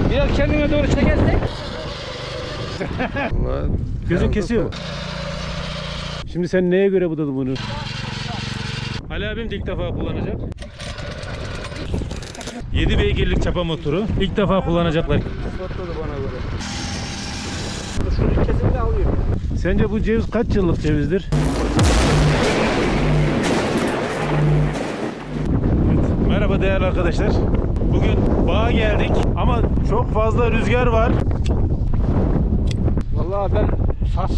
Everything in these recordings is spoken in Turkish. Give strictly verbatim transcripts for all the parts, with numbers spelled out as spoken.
Biraz kendine doğru çekersek. Gözün kesiyor. Şimdi sen neye göre budadın bunu? Ali abim de ilk defa kullanacak. yedi beygirlik çapa motoru. İlk defa kullanacaklar. Şunu kesinlikle alıyorum. Sence bu ceviz kaç yıllık cevizdir? Merhaba değerli arkadaşlar. Bugün bağa geldik ama çok fazla rüzgar var. Vallahi ben saz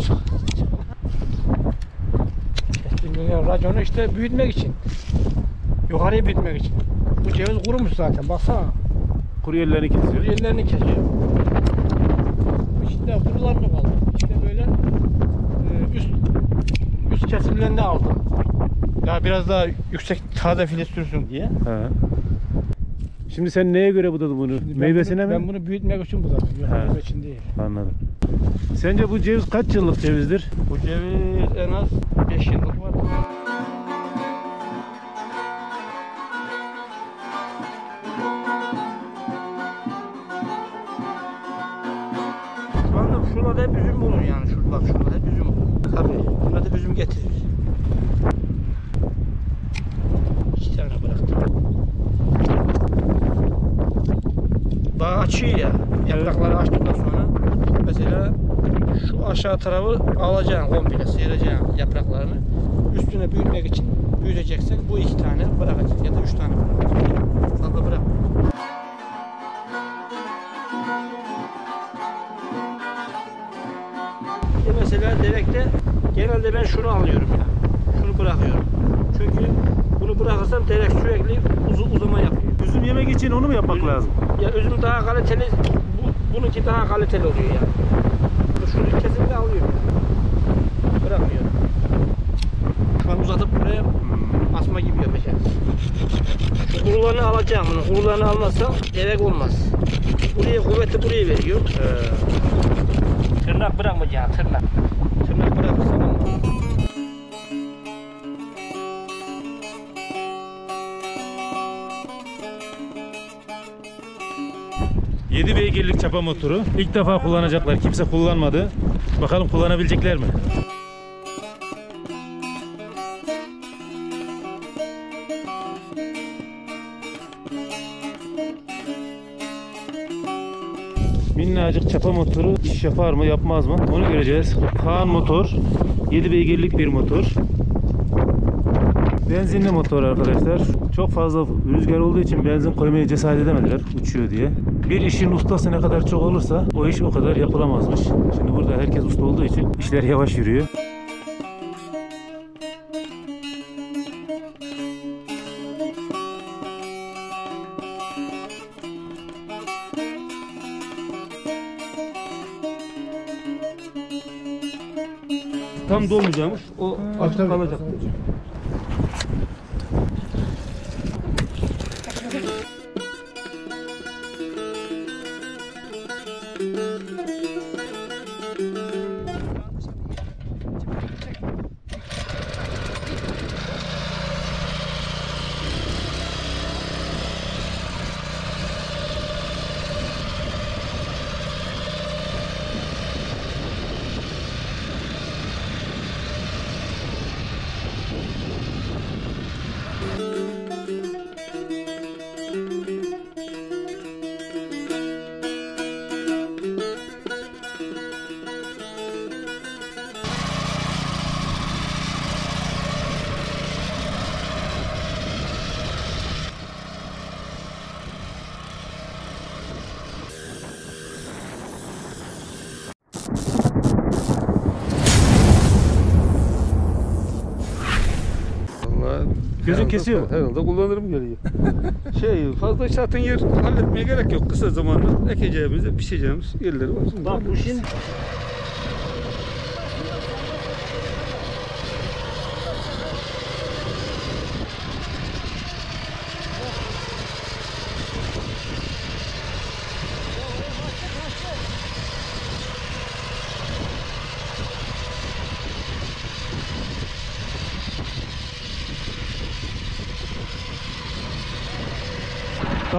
raconu işte büyütmek için. Yukarıyı büyütmek için. Bu ceviz kurumuş zaten baksana. Kuru yerlerini kesiyor. Yerlerini kesiyor. İşte kurularını kaldı. İşte böyle üst üst kesimlerini aldım. Daha biraz daha yüksek taze filiz sürsün diye. He. Şimdi sen neye göre budadın bunu? Ben Meyvesine bunu, mi? Ben bunu büyütmek için budadım. Meyve için değil. Anladım. Sence bu ceviz kaç yıllık cevizdir? Bu ceviz en az beş yıllık var. Şu anda şurada hep üzüm olur yani. Şurada bak şurada hep üzüm olur. Tabii. Buna da üzüm getirir. İki tane bıraktım. Daha açıyor ya. Yaprakları açtıktan sonra mesela şu aşağı tarafı alacaksın komple, sıyıracaksın yapraklarını. Üstüne büyütmek için büyüteceksen bu iki tane bırakacaksın ya da üç tane bırakacaksın. Fazla bırak. E mesela devekte genelde ben şunu alıyorum ya. Şunu bırakıyorum. Çünkü bunu bırakırsam devek sürekli uz uzama yapıyor. Üzüm yemek için onu mu yapmak üzüm, lazım? Ya üzüm daha kaliteli, bu, bununki daha kaliteli oluyor yani. Şunu kesinlikle alıyorum. Bırakmıyorum. Şu an uzatıp buraya asma gibi yapacağım. Şu kurularını alacağım bunu. Kurularını almazsam devek olmaz. Buraya kuvveti buraya veriyor. Ee, tırnak bırakmayacağım, tırnak. Tırnak bırakırsam olmaz. yedi beygirlik çapa motoru. İlk defa kullanacaklar. Kimse kullanmadı. Bakalım kullanabilecekler mi? Minnacık çapa motoru iş yapar mı yapmaz mı onu göreceğiz. Kaan motor, yedi beygirlik bir motor. Benzinli motor arkadaşlar. Çok fazla rüzgar olduğu için benzin koymaya cesaret edemediler uçuyor diye. Bir işin ustası ne kadar çok olursa o iş o kadar yapılamazmış. Şimdi burada herkes usta olduğu için işler yavaş yürüyor. Tam dolmayacakmış. O açık kalacak. Gözün kesiyor. Herhalde kullanırım geliyor. Şey fazla zaten yer halletmeye gerek yok. Kısa zamanda ekeceğimiz, pişeceğimiz yerleri var. Bak bu şimdi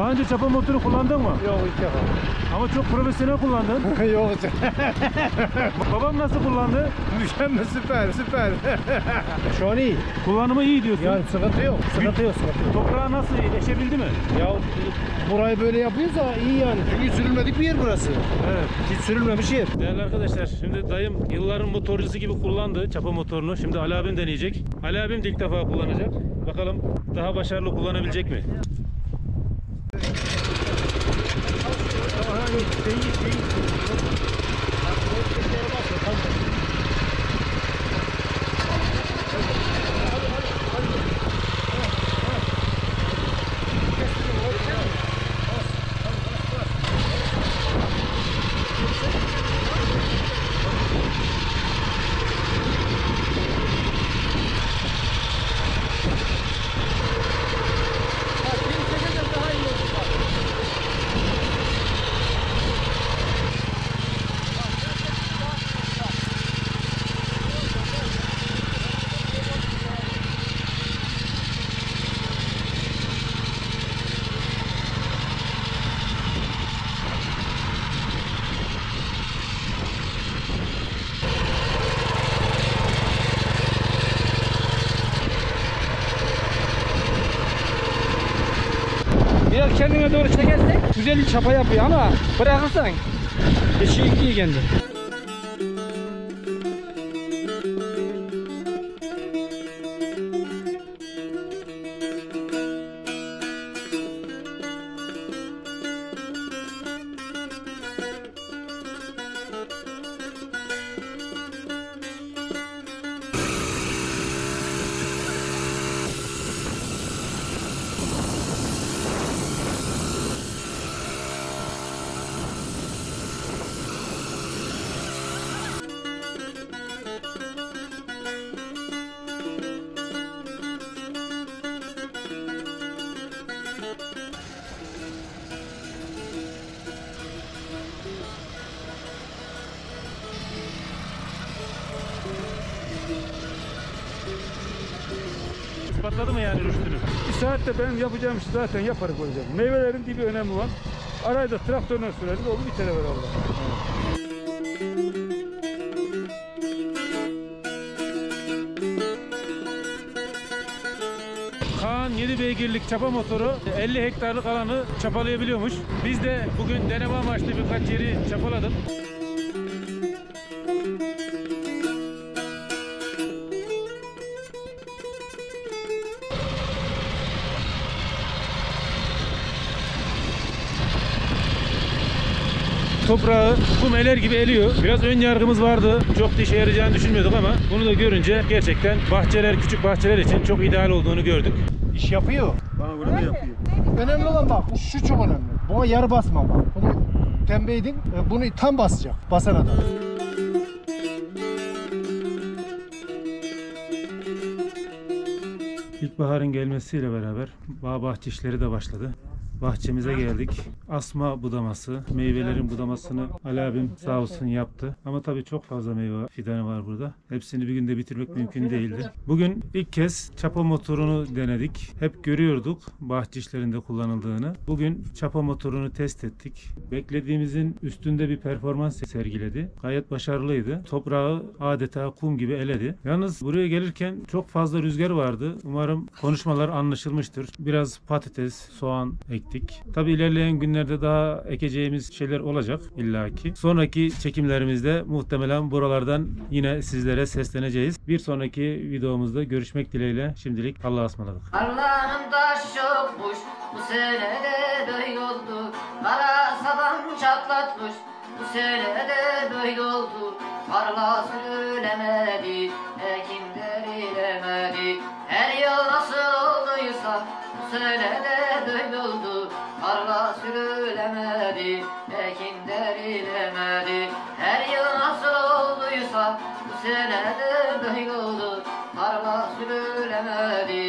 Daha önce çapa motoru kullandın mı? Yok ilk defa. Ama çok profesyonel kullandın. Yok. Babam nasıl kullandı? Mükemmel, süper süper. Şu an iyi. Kullanımı iyi diyorsun. Yani sıkıntı yok. Sıkıntı yok, sıkıntı yok. Toprağı nasıl eşebildi mi? Ya burayı böyle yapıyorsa iyi yani. Çünkü sürülmedik bir yer burası. Evet. Hiç sürülmemiş yer. Değerli arkadaşlar, şimdi dayım yılların motorcusu gibi kullandı çapa motorunu. Şimdi Ali abim deneyecek. Ali abim de ilk defa kullanacak. Bakalım daha başarılı kullanabilecek mi? Biraz kendine doğru çekersen güzel bir çapa yapıyor ama bırakırsan eşeği gidiyor kendi. İspatladı mı yani rüştünü? Bir saatte ben yapacağım işi zaten yaparız hocam. Meyvelerin dibi önemli olan. Arayı da traktörle süreriz, oldu bir tane ver Allah. Kaan yedi beygirlik çapa motoru elli hektarlık alanı çapalayabiliyormuş. Biz de bugün deneme amaçlı birkaç yeri çapaladık. Toprağı kum eler gibi eliyor. Biraz ön yargımız vardı. Çok da işe yarayacağını düşünmüyorduk ama bunu da görünce gerçekten bahçeler, küçük bahçeler için çok ideal olduğunu gördük. İş yapıyor. Bana bunu da yapıyor. Önemli olan bak, şu çok önemli. Buna yarı basma bak. Bunu tembeydin, bunu tam basacak. Basan adam. İlkbaharın gelmesiyle beraber bağ bahçe işleri de başladı. Bahçemize geldik. Asma budaması, meyvelerin budamasını Ali abim sağ olsun yaptı. Ama tabii çok fazla meyve fidanı var burada. Hepsini bir günde bitirmek mümkün değildi. Bugün ilk kez çapa motorunu denedik. Hep görüyorduk bahçe işlerinde kullanıldığını. Bugün çapa motorunu test ettik. Beklediğimizin üstünde bir performans sergiledi. Gayet başarılıydı. Toprağı adeta kum gibi eledi. Yalnız buraya gelirken çok fazla rüzgar vardı. Umarım konuşmalar anlaşılmıştır. Biraz patates, soğan ektik. Tabii ilerleyen günlerde daha ekeceğimiz şeyler olacak illaki. Sonraki çekimlerimizde muhtemelen buralardan yine sizlere sesleneceğiz. Bir sonraki videomuzda görüşmek dileğiyle. Şimdilik Allah'a ısmarladık. Allah'ım taş çokmuş, bu senede böyle oldu. Kara saban çatlatmış, bu senede böyle oldu. Tarla sürülemedi, ekinler ilemedi. Her yıl nasıl olduysa bu senede böyle oldu. Tarla sürülemedi, ekinler ilemedi. Her yıl nasıl olduysa bu senede böyle oldu. Tarla sürülemedi.